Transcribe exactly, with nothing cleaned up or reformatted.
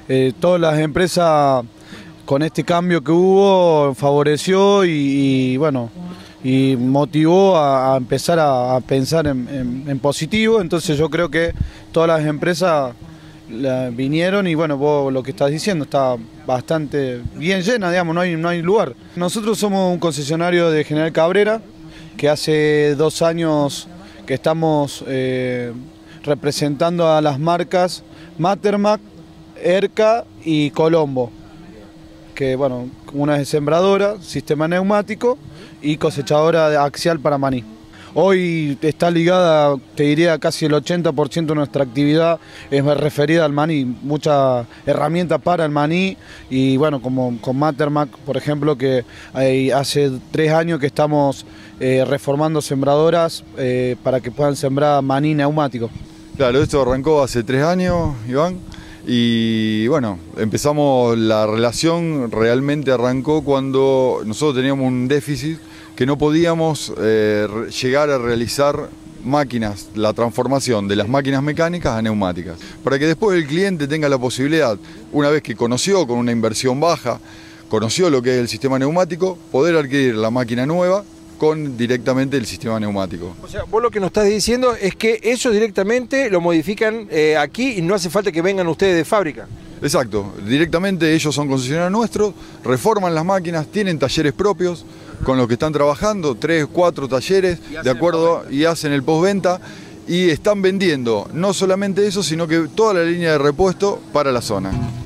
eh, todas las empresas con este cambio que hubo favoreció y, y bueno, y motivó a, a empezar a, a pensar en, en, en positivo. Entonces yo creo que todas las empresas la, vinieron y bueno, vos lo que estás diciendo está bastante bien llena, digamos, no hay, no hay lugar. Nosotros somos un concesionario de General Cabrera, que hace dos años que estamos eh, representando a las marcas Matermac, Erca y Colombo, que bueno, una es sembradora, sistema neumático y cosechadora axial para maní. Hoy está ligada, te diría, casi el ochenta por ciento de nuestra actividad es referida al maní, muchas herramientas para el maní y bueno, como con Matermac, por ejemplo, que hay, hace tres años que estamos eh, reformando sembradoras eh, para que puedan sembrar maní neumático. Claro, esto arrancó hace tres años, Iván, y bueno, empezamos, la relación realmente arrancó cuando nosotros teníamos un déficit que no podíamos eh, llegar a realizar máquinas, la transformación de las máquinas mecánicas a neumáticas, para que después el cliente tenga la posibilidad, una vez que conoció con una inversión baja, conoció lo que es el sistema neumático, poder adquirir la máquina nueva con directamente el sistema neumático. O sea, vos lo que nos estás diciendo es que eso directamente lo modifican eh, aquí y no hace falta que vengan ustedes de fábrica. Exacto, directamente ellos son concesionarios nuestros, reforman las máquinas, tienen talleres propios con los que están trabajando, tres, cuatro talleres, de acuerdo, y hacen el postventa y están vendiendo no solamente eso, sino que toda la línea de repuesto para la zona.